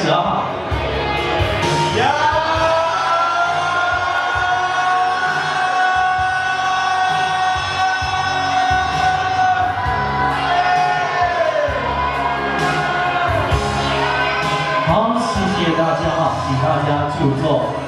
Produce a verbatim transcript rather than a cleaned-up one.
十二号。呀！好，谢谢大家哈，请大家就坐。